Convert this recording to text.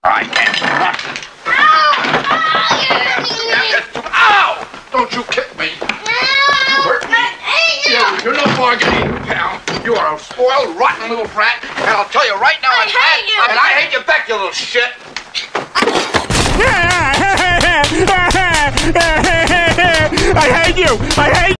I can't do nothing. Ow! Don't you kick me. You hurt me. You're no bargaining, pal. You are a spoiled, rotten little brat, and I'll tell you right now, I hate you. And I hate you back, you little shit. I hate you! I hate